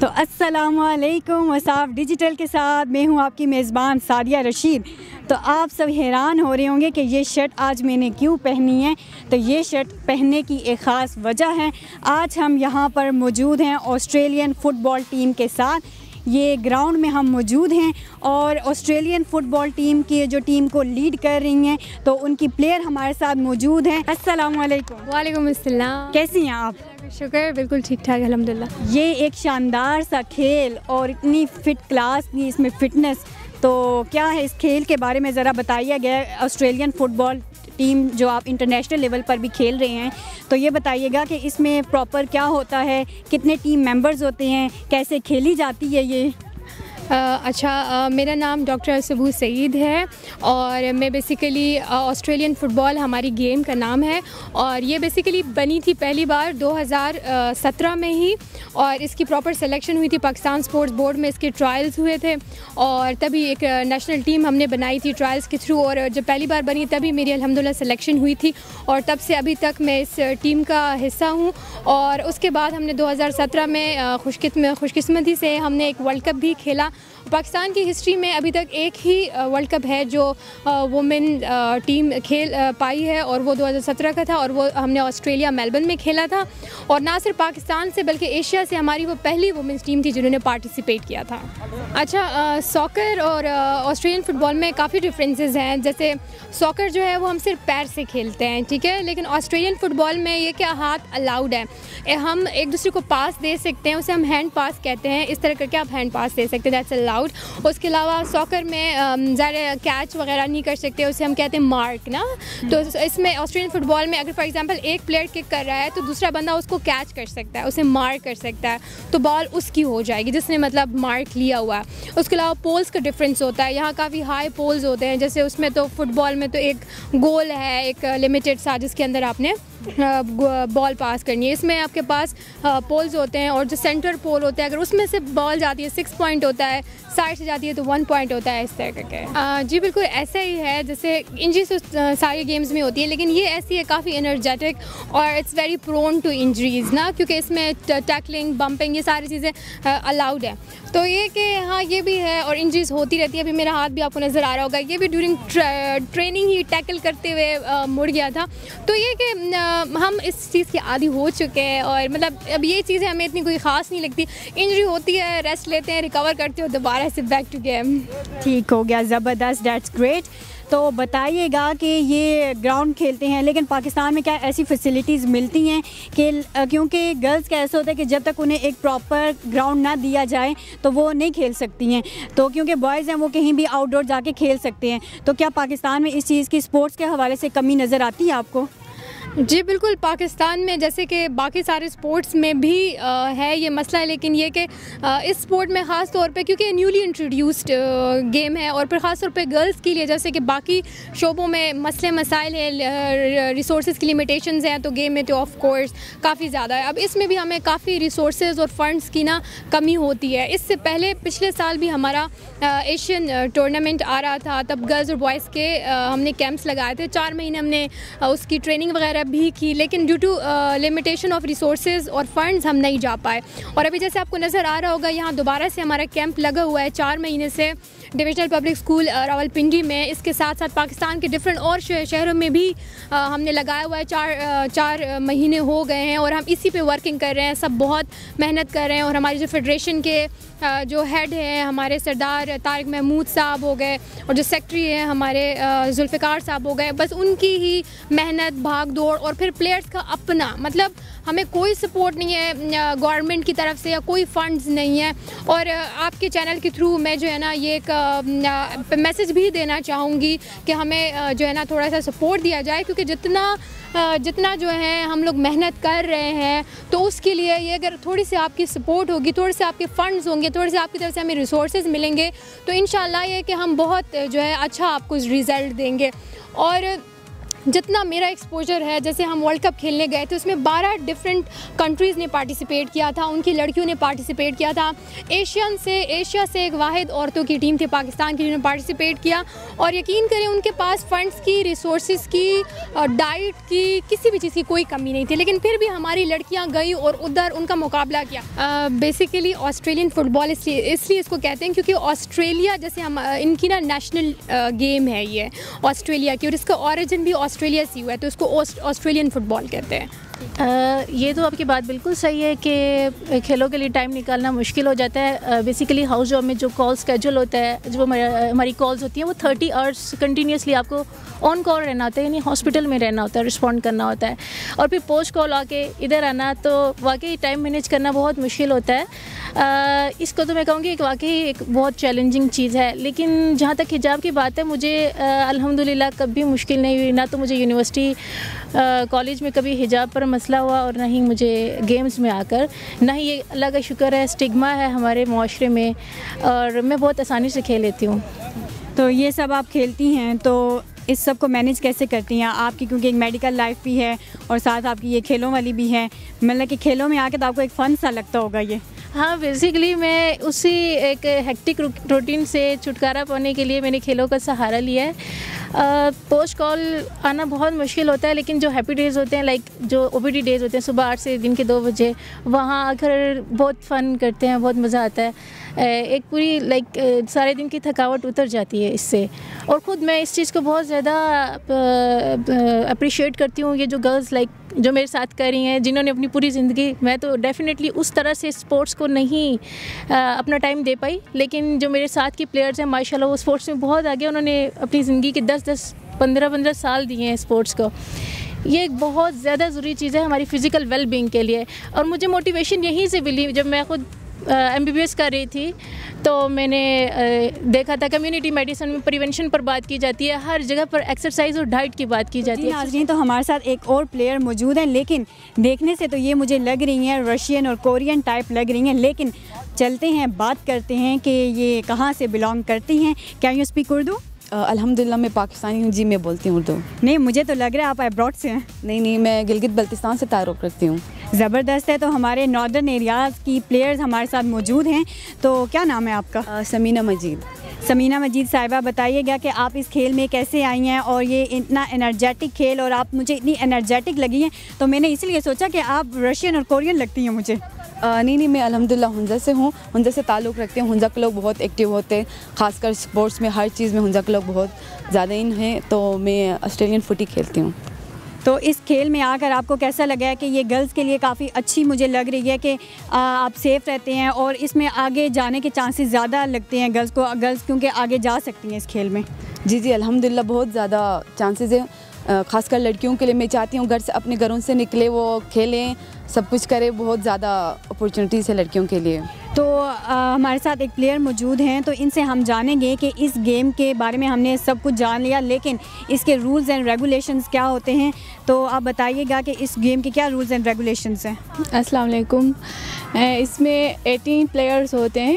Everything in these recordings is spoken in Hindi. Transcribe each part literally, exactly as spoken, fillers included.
तो अस्सलामुअलैकुम वसाफ डिजिटल के साथ मैं हूं आपकी मेज़बान सादिया रशीद। तो आप सब हैरान हो रहे होंगे कि ये शर्ट आज मैंने क्यों पहनी है। तो ये शर्ट पहनने की एक ख़ास वजह है। आज हम यहाँ पर मौजूद हैं ऑस्ट्रेलियन फ़ुटबॉल टीम के साथ। ये ग्राउंड में हम मौजूद हैं और ऑस्ट्रेलियन फ़ुटबॉल टीम की जो टीम को लीड कर रही हैं तो उनकी प्लेयर हमारे साथ मौजूद हैं। अस्सलाम वालेकुम। वालेकुम अस्सलाम। कैसी हैं आप? शुक्र, बिल्कुल ठीक ठाक अल्हम्दुलिल्लाह। ये एक शानदार सा खेल और इतनी फ़िट क्लास की इसमें फ़िटनेस, तो क्या है इस खेल के बारे में ज़रा बताइए गया। ऑस्ट्रेलियन फ़ुटबॉल टीम जो आप इंटरनेशनल लेवल पर भी खेल रहे हैं, तो ये बताइएगा कि इसमें प्रॉपर क्या होता है, कितने टीम मेंबर्स होते हैं, कैसे खेली जाती है ये। आ, अच्छा आ, मेरा नाम डॉक्टर सबूर सईद है और मैं बेसिकली ऑस्ट्रेलियन फ़ुटबॉल हमारी गेम का नाम है और ये बेसिकली बनी थी पहली बार दो हज़ार सत्रह में ही और इसकी प्रॉपर सिलेक्शन हुई थी। पाकिस्तान स्पोर्ट्स बोर्ड में इसके ट्रायल्स हुए थे और तभी एक नेशनल टीम हमने बनाई थी ट्रायल्स के थ्रू, और जब पहली बार बनी तभी मेरी अल्हम्दुलिल्लाह सिलेक्शन हुई थी और तब से अभी तक मैं इस टीम का हिस्सा हूँ। और उसके बाद हमने दो हज़ार सत्रह में खुशकिस्म खुशकिस्मती से हमने एक वर्ल्ड कप भी खेला। पाकिस्तान की हिस्ट्री में अभी तक एक ही वर्ल्ड कप है जो वुमेन टीम खेल पाई है और वो दो हज़ार सत्रह का था और वो हमने ऑस्ट्रेलिया मेलबर्न में खेला था। और ना सिर्फ पाकिस्तान से बल्कि एशिया से हमारी वो पहली वुमेन्स टीम थी जिन्होंने पार्टिसिपेट किया था। अच्छा, सॉकर और ऑस्ट्रेलियन फ़ुटबॉल में काफ़ी डिफरेंसेस हैं। जैसे सॉकर जो है वो हम सिर्फ पैर से खेलते हैं, ठीक है, लेकिन ऑस्ट्रेलियन फ़ुटबॉल में ये क्या हाथ अलाउड है, हम एक दूसरे को पास दे सकते हैं, उसे हम हैंड पास कहते हैं। इस तरह करके आप हैंड पास दे सकते हैं, दैट्स अलाउड। उसके अलावा सॉकर में ज़्यादा कैच वगैरह नहीं कर सकते, उसे हम कहते हैं मार्क ना। तो इसमें ऑस्ट्रेलियन फ़ुटबॉल में अगर फॉर एग्जांपल एक प्लेयर किक कर रहा है तो दूसरा बंदा उसको कैच कर सकता है, उसे मार्क कर सकता है, तो बॉल उसकी हो जाएगी जिसने मतलब मार्क लिया हुआ है। उसके अलावा पोल्स का डिफरेंस होता है, यहाँ काफ़ी हाई पोल्स होते हैं। जैसे उसमें तो फुटबॉल में तो एक गोल है, एक लिमिटेड सा, जिसके अंदर आपने बॉल पास करनी है। इसमें आपके पास पोल्स होते हैं और जो सेंटर पोल होता है अगर उसमें से बॉल जाती है सिक्स पॉइंट होता है, साइड से जाती है तो वन पॉइंट होता है, इस तरह के। जी बिल्कुल ऐसा ही है जैसे इंजरीज तो सारी गेम्स में होती है, लेकिन ये ऐसी है काफ़ी एनर्जेटिक और it's very prone to injuries ना, क्योंकि इसमें टैकलिंग, बम्पिंग, ये सारी चीज़ें अलाउड है। तो ये कि हाँ ये भी है और इंजरीज होती रहती है। अभी मेरा हाथ भी आपको नज़र आ रहा होगा, ये भी ड्यूरिंग ट्रेनिंग ही टैकल करते हुए मुड़ गया था। तो ये कि हम इस चीज़ के आदी हो चुके हैं और मतलब अब ये चीज़ें हमें इतनी कोई ख़ास नहीं लगती। इंजरी होती है, रेस्ट लेते हैं, रिकवर करते हो, दोबारा से बैक टू गेम। ठीक हो गया, ज़बरदस्त, दैट्स ग्रेट। तो बताइएगा कि ये ग्राउंड खेलते हैं लेकिन पाकिस्तान में क्या ऐसी फैसिलिटीज़ मिलती हैं कि क्योंकि गर्ल्स का ऐसा होता है कि जब तक उन्हें एक प्रॉपर ग्राउंड ना दिया जाए तो वो नहीं खेल सकती हैं, तो क्योंकि बॉयज़ हैं वो कहीं भी आउटडोर जाके खेल सकते हैं। तो क्या पाकिस्तान में इस चीज़ की स्पोर्ट्स के हवाले से कमी नज़र आती है आपको? जी बिल्कुल, पाकिस्तान में जैसे कि बाकी सारे स्पोर्ट्स में भी आ, है ये मसला है, लेकिन ये कि आ, इस स्पोर्ट में ख़ास तौर पे क्योंकि न्यूली इंट्रोड्यूस्ड गेम है और फिर ख़ास तौर पे गर्ल्स के लिए जैसे कि बाकी शोबों में मसले मसाइल है, रिसोर्सेज की लिमिटेशंस हैं, तो गेम में तो ऑफ कोर्स काफ़ी ज़्यादा है। अब इसमें भी हमें काफ़ी रिसोर्सेज और फंड्स की ना कमी होती है। इससे पहले पिछले साल भी हमारा एशियन टूर्नामेंट आ रहा था, तब गर्ल्स और बॉयज़ के आ, हमने कैंप्स लगाए थे, चार महीने हमने आ, उसकी ट्रेनिंग वगैरह भी की, लेकिन due to limitation of resources और फंड्स हम नहीं जा पाए। और अभी जैसे आपको नज़र आ रहा होगा यहाँ दोबारा से हमारा कैंप लगा हुआ है चार महीने से डिविजनल पब्लिक स्कूल रावलपिंडी में। इसके साथ साथ पाकिस्तान के डिफरेंट और शहरों में भी आ, हमने लगाया हुआ है। चार आ, चार महीने हो गए हैं और हम इसी पे वर्किंग कर रहे हैं, सब बहुत मेहनत कर रहे हैं। और हमारी जो फेडरेशन के आ, जो हेड हैं हमारे सरदार तारिक महमूद साहब हो गए और जो सेक्रेटरी हैं हमारे जुल्फ़िकार साहब हो गए, बस उनकी ही मेहनत, भाग दौड़ और फिर प्लेयर्स का अपना, मतलब हमें कोई सपोर्ट नहीं है गवर्नमेंट की तरफ से या कोई फंड्स नहीं है। और आपके चैनल के थ्रू मैं जो है ना ये एक मैसेज भी देना चाहूँगी कि हमें जो है ना थोड़ा सा सपोर्ट दिया जाए, क्योंकि जितना जितना जो है हम लोग मेहनत कर रहे हैं तो उसके लिए ये अगर थोड़ी सी आपकी सपोर्ट होगी, थोड़े से आपके फ़ंड्स होंगे, थोड़े से आपकी तरफ से हमें रिसोर्सेज मिलेंगे तो इंशाल्लाह ये कि हम बहुत जो है अच्छा आपको रिज़ल्ट देंगे। और जितना मेरा एक्सपोजर है, जैसे हम वर्ल्ड कप खेलने गए थे उसमें बारह डिफरेंट कंट्रीज़ ने पार्टिसिपेट किया था, उनकी लड़कियों ने पार्टिसिपेट किया था। एशियन से एशिया से एक वाहिद औरतों की टीम थी पाकिस्तान की, जिन्होंने पार्टिसिपेट किया। और यकीन करें उनके पास फ़ंड्स की, रिसोर्स की, डाइट की, किसी भी चीज़ की कोई कमी नहीं थी, लेकिन फिर भी हमारी लड़कियाँ गई और उधर उनका मुकाबला किया। बेसिकली ऑस्ट्रेलियन फ़ुटबॉल इसलिए इसलिए इसको कहते हैं क्योंकि ऑस्ट्रेलिया जैसे हम इनकी ना नेशनल गेम है ये ऑस्ट्रेलिया की, और इसका ऑरिजिन भी ऑस्ट्रेलिया से हुआ है, तो इसको ऑस्ट्रेलियन फ़ुटबॉल कहते हैं। Uh, ये तो आपकी बात बिल्कुल सही है कि खेलों के लिए टाइम निकालना मुश्किल हो जाता है। बेसिकली हाउस जॉब में जो कॉल स्केड्यूल होता है, जो हमारी कॉल्स होती हैं वो थर्टी आवर्स कंटिन्यूसली आपको ऑन कॉल रहना होता है, यानी हॉस्पिटल में रहना होता है, रिस्पॉन्ड करना होता है, और फिर पोस्ट कॉल आके इधर आना, तो वाकई टाइम मैनेज करना बहुत मुश्किल होता है। uh, इसको तो मैं कहूँगी एक वाकई एक बहुत चैलेंजिंग चीज़ है। लेकिन जहाँ तक हिजाब की बात है, मुझे अल्हम्दुलिल्लाह कभी मुश्किल नहीं हुई, ना तो मुझे यूनिवर्सिटी कॉलेज में कभी हिजाब पर मसला हुआ, और ना ही मुझे गेम्स में आकर, ना ही ये अल्लाह का शुक्र है स्टिग्मा है हमारे माशरे में, और मैं बहुत आसानी से खेल लेती हूँ। तो ये सब आप खेलती हैं, तो इस सब को मैनेज कैसे करती हैं आपकी, क्योंकि एक मेडिकल लाइफ भी है और साथ आपकी ये खेलों वाली भी है, मतलब कि खेलों में आके तो आपको एक फ़न सा लगता होगा ये। हाँ, बेसिकली मैं उसी एक हेक्टिक रूटीन से छुटकारा पाने के लिए मैंने खेलों का सहारा लिया है। पोस्ट कॉल आना बहुत मुश्किल होता है, लेकिन जो हैप्पी डेज़ होते हैं, लाइक जो ओपीडी डेज़ होते हैं सुबह आठ से दिन के दो बजे, वहाँ आकर बहुत फ़न करते हैं, बहुत मज़ा आता है। एक पूरी लाइक सारे दिन की थकावट उतर जाती है इससे, और ख़ुद मैं इस चीज़ को बहुत ज़्यादा अप्रिशिएट करती हूँ। ये जो गर्ल्स लाइक जो मेरे साथ कर रही हैं, जिन्होंने अपनी पूरी ज़िंदगी, मैं तो डेफ़िनेटली उस तरह से स्पोर्ट्स को नहीं आ, अपना टाइम दे पाई, लेकिन जो मेरे साथ की प्लेयर्स हैं माशाल्लाह वो स्पोर्ट्स में बहुत आगे, उन्होंने अपनी ज़िंदगी के दस दस पंद्रह पंद्रह साल दिए हैं स्पोर्ट्स को। ये एक बहुत ज़्यादा ज़रूरी चीज़ है हमारी फ़िज़िकल वेल बीइंग के लिए, और मुझे मोटिवेशन यहीं से मिली। जब मैं ख़ुद एम बी बी एस कर रही थी तो मैंने आ, देखा था कम्युनिटी मेडिसिन में प्रिवेंशन पर बात की जाती है, हर जगह पर एक्सरसाइज और डाइट की बात की जाती है। नाज़रीन, तो हमारे साथ एक और प्लेयर मौजूद है, लेकिन देखने से तो ये मुझे लग रही हैं रशियन और कोरियन टाइप लग रही हैं, लेकिन चलते हैं बात करते हैं कि ये कहाँ से बिलोंग करती हैं। Can you speak Urdu? अल्हम्दुलिल्लाह मैं पाकिस्तानी हूँ जी, मैं बोलती हूँ उर्दू। नहीं, मुझे तो लग रहा है आप अब्रॉड से हैं। नहीं नहीं, मैं गिलगित बल्तिस्तान से ताल्लुक़ रखती हूँ। ज़बरदस्त है। तो हमारे नॉर्दर्न एरियाज़ की प्लेयर्स हमारे साथ मौजूद हैं, तो क्या नाम है आपका? आ, समीना मजीद। समीना मजीद साहिबा, बताइएगा कि आप इस खेल में कैसे आई हैं, और ये इतना एनर्जेटिक खेल, और आप मुझे इतनी एनर्जेटिक लगी हैं, तो मैंने इसलिए सोचा कि आप रशियन और कोरियन लगती हैं मुझे। आ, नहीं नहीं, मैं अल्हम्दुलिल्लाह हुंजा से हूँ, हुंजा से ताल्लुक़ रखते हैं। हुंजा के लोग बहुत एक्टिव होते हैं, ख़ासकर स्पोर्ट्स में, हर चीज़ में हुंजा के लोग बहुत ज़्यादा इन हैं, तो मैं ऑस्ट्रेलियन फुटी खेलती हूँ। तो इस खेल में आकर आपको कैसा लगा है कि ये गर्ल्स के लिए काफ़ी अच्छी मुझे लग रही है कि आप सेफ़ रहते हैं, और इसमें आगे जाने के चांसेस ज़्यादा लगते हैं गर्ल्स को, गर्ल्स क्योंकि आगे जा सकती हैं इस खेल में? जी जी, अल्हम्दुलिल्लाह बहुत ज़्यादा चांसेस है, ख़ासकर लड़कियों के लिए। मैं चाहती हूँ घर से, अपने घरों से निकले, वो खेलें, सब कुछ करें, बहुत ज़्यादा अपॉर्चुनिटीज़ है लड़कियों के लिए। तो आ, हमारे साथ एक प्लेयर मौजूद हैं, तो इनसे हम जानेंगे कि इस गेम के बारे में हमने सब कुछ जान लिया, लेकिन इसके रूल्स एंड रेगुलेशंस क्या होते हैं, तो आप बताइएगा कि इस गेम के क्या रूल्स एंड रेगुलेशंस हैं। अस्सलाम वालेकुम। इसमें अठारह प्लेयर्स होते हैं,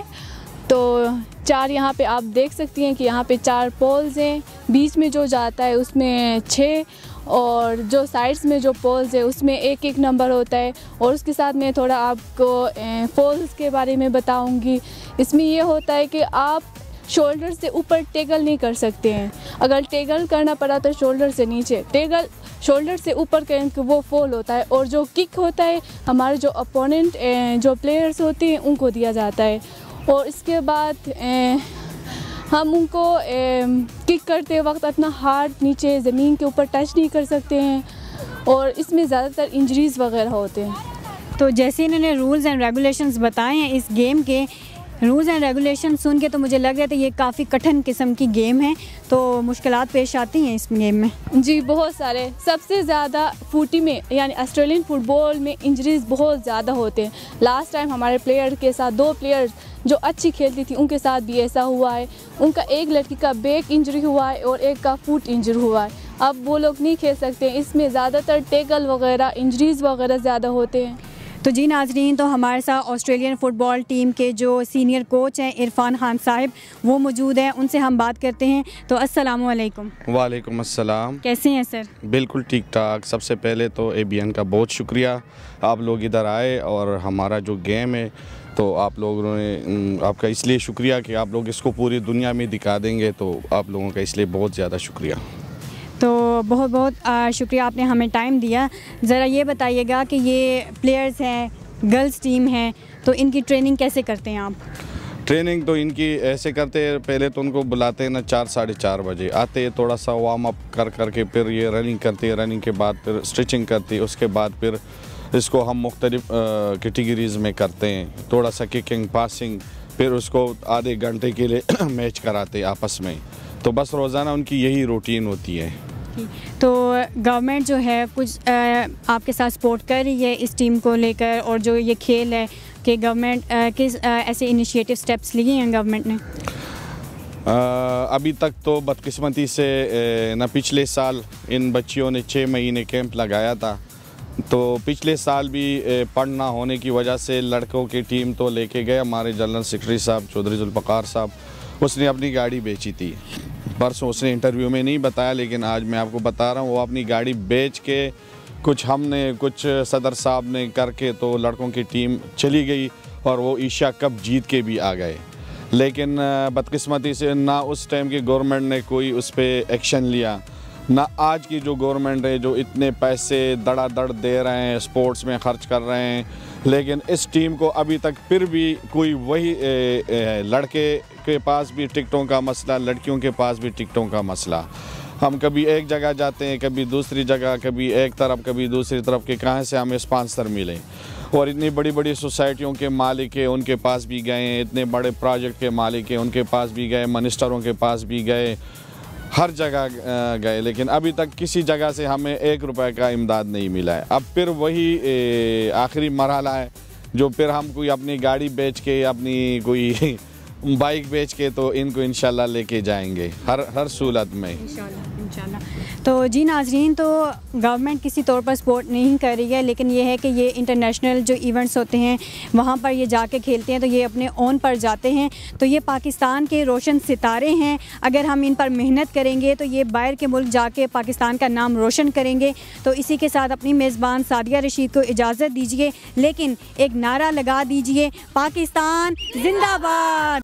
तो चार यहाँ पे आप देख सकती हैं कि यहाँ पे चार पोल्स हैं, बीच में जो जाता है उसमें छः, और जो साइड्स में जो पोल्स है उसमें एक एक नंबर होता है। और उसके साथ मैं थोड़ा आपको पोल्स के बारे में बताऊंगी। इसमें ये होता है कि आप शोल्डर से ऊपर टेगल नहीं कर सकते हैं, अगर टेगल करना पड़ा तो शोल्डर से नीचे, टेगल शोल्डर से ऊपर करें तो वो फॉल होता है। और जो किक होता है हमारे जो अपोनेंट जो प्लेयर्स होते हैं उनको दिया जाता है, और इसके बाद ए, हम उनको ए, किक करते वक्त अपना हाथ नीचे ज़मीन के ऊपर टच नहीं कर सकते हैं, और इसमें ज़्यादातर इंजरीज़ वगैरह होते हैं। तो जैसे इन्होंने रूल्स एंड रेगुलेशंस बताए हैं इस गेम के, रूल्स एंड रेगुलेशन सुन के तो मुझे लग रहा था ये काफ़ी कठिन किस्म की गेम है, तो मुश्किलात पेश आती हैं इस गेम में? जी बहुत सारे, सबसे ज़्यादा फुटी में यानी ऑस्ट्रेलियन फुटबॉल में इंजरीज़ बहुत ज़्यादा होते हैं। लास्ट टाइम हमारे प्लेयर के साथ, दो प्लेयर्स जो अच्छी खेलती थी उनके साथ भी ऐसा हुआ है। उनका एक लड़की का बैक इंजरी हुआ है और एक का फुट इंजर हुआ है। अब वो लोग नहीं खेल सकते, इसमें ज़्यादातर टेकल वगैरह इंजरीज़ वगैरह ज़्यादा होते हैं। तो जी नाजरीन, तो हमारे साथ ऑस्ट्रेलियन फ़ुटबॉल टीम के जो सीनियर कोच हैं इरफान खान साहिब, वो मौजूद हैं, उनसे हम बात करते हैं। तो अस्सलाम वालेकुम। वालेकुम अस्सलाम। कैसे हैं सर? बिल्कुल ठीक ठाक। सबसे पहले तो ए बी एन का बहुत शुक्रिया, आप लोग इधर आए और हमारा जो गेम है तो आप लोगों ने, आपका इसलिए शुक्रिया कि आप लोग इसको पूरी दुनिया में दिखा देंगे, तो आप लोगों का इसलिए बहुत ज़्यादा शुक्रिया। तो बहुत बहुत शुक्रिया, आपने हमें टाइम दिया। ज़रा ये बताइएगा कि ये प्लेयर्स हैं, गर्ल्स टीम है, तो इनकी ट्रेनिंग कैसे करते हैं आप? ट्रेनिंग तो इनकी ऐसे करते हैं, पहले तो उनको बुलाते हैं ना चार साढ़े चार बजे आते हैं, थोड़ा सा वार्म अप कर करके फिर ये रनिंग करते हैं, रनिंग के बाद फिर स्ट्रेचिंग करती है, उसके बाद फिर इसको हम मुख्तलिफ कैटेगरीज़ में करते हैं, थोड़ा सा किकिंग, पासिंग, फिर उसको आधे घंटे के लिए मैच कराते हैं आपस में। तो बस रोज़ाना उनकी यही रूटीन होती है। तो गवर्नमेंट जो है कुछ आ, आपके साथ सपोर्ट कर रही है इस टीम को लेकर, और जो ये खेल है कि गवर्नमेंट किस आ, ऐसे इनिशिएटिव स्टेप्स लिए हैं गवर्नमेंट ने? आ, अभी तक तो बदकिस्मती से न पिछले साल इन बच्चियों ने छः महीने कैंप लगाया था, तो पिछले साल भी पढ़ ना होने की वजह से लड़कों की टीम तो लेके गए हमारे जनरल सेक्रेटरी साहब चौधरी जुल्फ़कार साहब, उसने अपनी गाड़ी बेची थी। परसों उसने इंटरव्यू में नहीं बताया, लेकिन आज मैं आपको बता रहा हूँ, वो अपनी गाड़ी बेच के कुछ हमने कुछ सदर साहब ने करके तो लड़कों की टीम चली गई और वो एशिया कप जीत के भी आ गए। लेकिन बदकिस्मती से ना उस टाइम की गवर्नमेंट ने कोई उस पर एक्शन लिया, ना आज की जो गवर्नमेंट है जो इतने पैसे दड़ादड़ दे रहे हैं, स्पोर्ट्स में ख़र्च कर रहे हैं, लेकिन इस टीम को अभी तक फिर भी कोई वही ए, ए, लड़के के पास भी टिकटों का मसला, लड़कियों के पास भी टिकटों का मसला। हम कभी एक जगह जाते हैं, कभी दूसरी जगह, कभी एक तरफ कभी दूसरी तरफ, के कहाँ से हमें स्पॉन्सर मिले। और इतनी बड़ी बड़ी सोसाइटियों के मालिक है उनके पास भी गए, इतने बड़े प्रोजेक्ट के मालिक है उनके पास भी गए, मिनिस्टरों के पास भी गए, हर जगह गए, लेकिन अभी तक किसी जगह से हमें एक रुपए का इमदाद नहीं मिला है। अब फिर वही आखिरी मरहला है जो फिर हम कोई अपनी गाड़ी बेच के, अपनी कोई बाइक बेच के तो इनको इंशाल्लाह लेके जाएंगे हर हर सूरत में इंशाल्लाह इंशाल्लाह। तो जी नाजरीन, तो गवर्नमेंट किसी तौर पर सपोर्ट नहीं कर रही है, लेकिन ये है कि ये इंटरनेशनल जो इवेंट्स होते हैं वहाँ पर ये जाके खेलते हैं, तो ये अपने ओन पर जाते हैं। तो ये पाकिस्तान के रोशन सितारे हैं, अगर हम इन पर मेहनत करेंगे तो ये बाहर के मुल्क जाके पाकिस्तान का नाम रोशन करेंगे। तो इसी के साथ अपनी मेज़बान सादिया रशीद को इजाज़त दीजिए, लेकिन एक नारा लगा दीजिए, पाकिस्तान जिंदाबाद।